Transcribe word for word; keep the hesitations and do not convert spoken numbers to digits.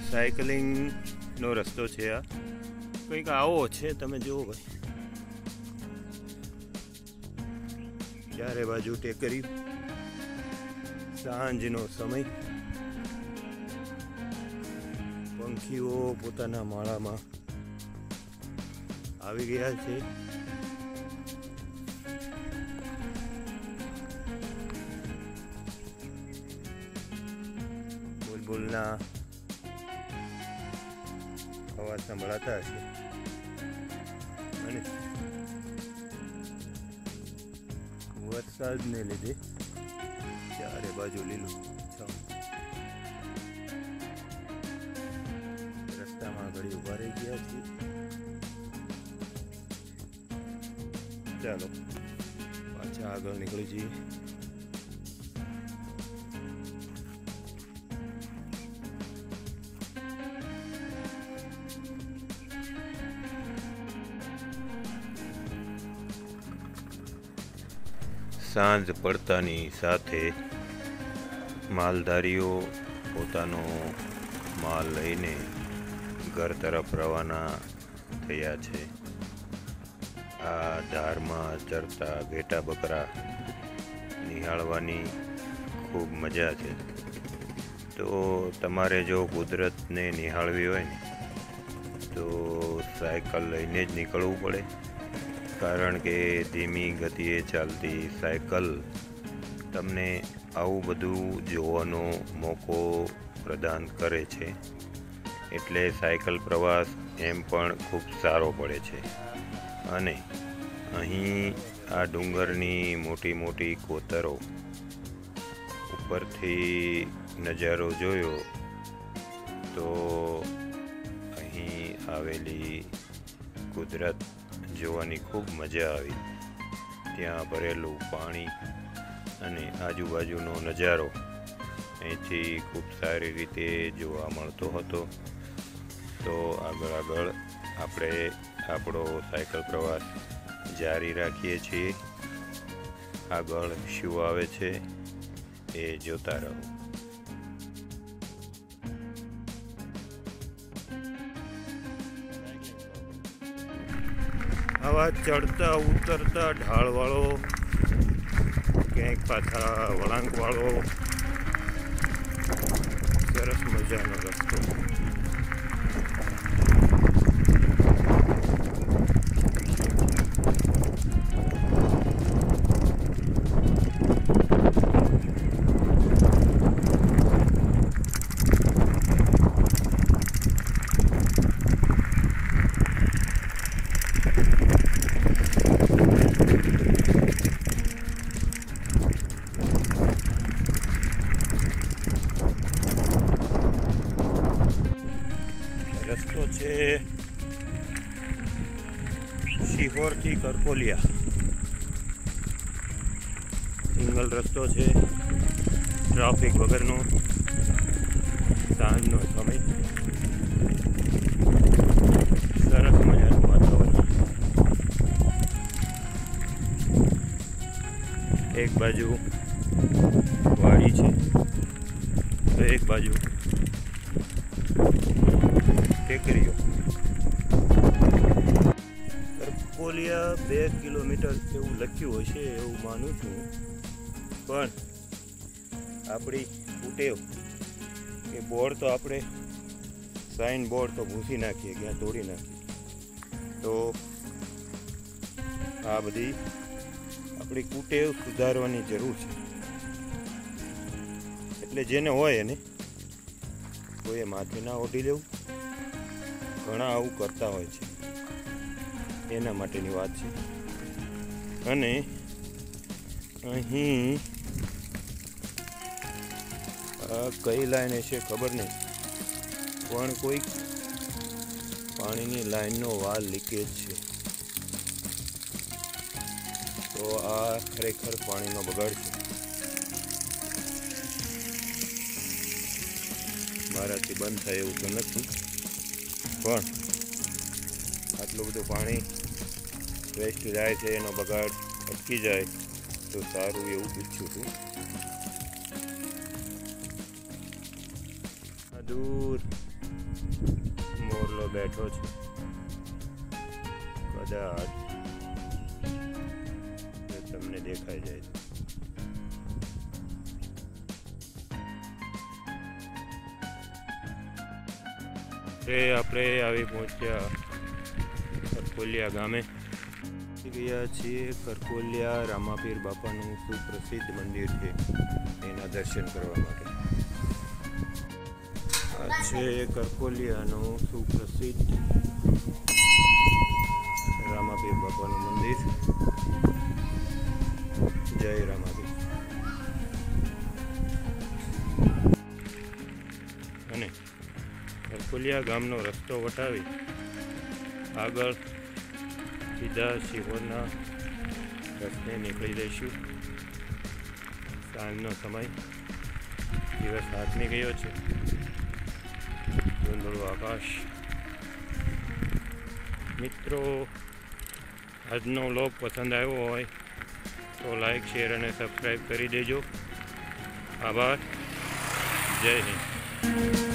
સાયકલિંગનો રસ્તો છે આ, કંઈક આવો છે. તમે જુઓ ભાઈ, ચારે બાજુ ટેકરી, સાંજનો સમય, પંખીઓ પોતાના માળામાં આવી ગયા છે. બુલબુલના અવાજ સંભળાતા હશે અને વરસાદને લીધે ચારે બાજુ લીલું છમ. રસ્તામાં ઘડી ઊભા રહી ગયા છીએ. ચાલો પાછા આગળ નીકળી જઈએ. સાંજ પડતાની સાથે માલધારીઓ પોતાનો માલ લઈને ઘર તરફ રવાના થયા છે. આ ધારમાં ચરતા ઘેટા બકરા નિહાળવાની ખૂબ મજા છે. તો તમારે જો કુદરતને નિહાળવી હોય ને તો સાયકલ લઈને જ નીકળવું પડે, કારણ કે ધીમી ગતિએ ચાલતી સાયકલ તમને આવું બધું જોવાનો મોકો પ્રદાન કરે છે. એટલે સાયકલ પ્રવાસ એમ પણ ખૂબ સારો પડે છે. અને અહીં આ ડુંગરની મોટી મોટી કોતરો ઉપરથી નજારો જોયો તો અહીં આવેલી કુદરત જોવાની ખૂબ મજા આવી. ત્યાં ભરેલું પાણી અને આજુબાજુનો નજારો અહીંથી ખૂબ સારી રીતે જોવા મળતો હતો. તો આગળ આગળ આપણે આપણો સાયકલ પ્રવાસ જારી રાખીએ છીએ. આગળ શું આવે છે એ જોતા રહો. આવા ચડતા ઉતરતા ઢાળવાળો, ક્યાંક પાછા વળાંકવાળો સરસ મજાનો રસ્તો. રસ્તો છે શિહોરથી કરકોલિયા, સિંગલ રસ્તો છે, ટ્રાફિક વગરનો, સાંજનો સમય, સરસ મજાનું વાતાવરણ. એક બાજુ વાડી છે તો એક બાજુ ટેકરીઓ. કરકોલિયા બે કિલોમીટર એવું લખ્યું હશે એવું માનું છું, પણ આપણી ઉટેવ કે બોર્ડ તો આપણે સાઇન બોર્ડ તો ભૂસી નાખીએ, ક્યાં તોડી નાખીએ. તો આ બધી આપણી કુટેવ સુધારવાની જરૂર છે. એટલે જેને હોય એને કોઈએ માથે ના ઓઢી લેવું. ઘણા આવું કરતા હોય છે, એના માટેની વાત છે. અને અહીં કઈ લાઈન હશે ખબર નહીં, પણ કોઈક પાણીની લાઈનનો વાલ લીકેજ છે. તો આ ખરેખર પાણીનો બગાડ છે. મારાથી બંધ થાય એવું તો નથી, પણ આટલું બધું પાણી વેસ્ટ જાય છે, એનો બગાડ અટકી જાય તો સારું એવું ઈચ્છું છું. દૂર બેઠો છે, કદાચ જો તમને દેખાઈ જાય તો. તે આપણે આવી પહોંચ્યા કરકોલિયા ગામે. ગયા છીએ કરકોલિયા રામાપીર બાપાનું સુપ્રસિદ્ધ મંદિર છે, એના દર્શન કરવા માટે. આ છે કરકોલિયાનું સુપ્રસિદ્ધ રામાપીર બાપાનું મંદિર. જય રામાપીર. અને કરકોલિયા ગામનો રસ્તો વટાવી આગળ સીધા શિહોરના રસ્તે નીકળી જઈશું. સાંજનો સમય, દિવસ હાથમી ગયો છે, ધૂંધળું આકાશ. મિત્રો, આજનો વ્લોગ પસંદ આવ્યો હોય તો લાઈક, શેર અને સબસ્ક્રાઈબ કરી દેજો. આભાર. જય હિન્દ.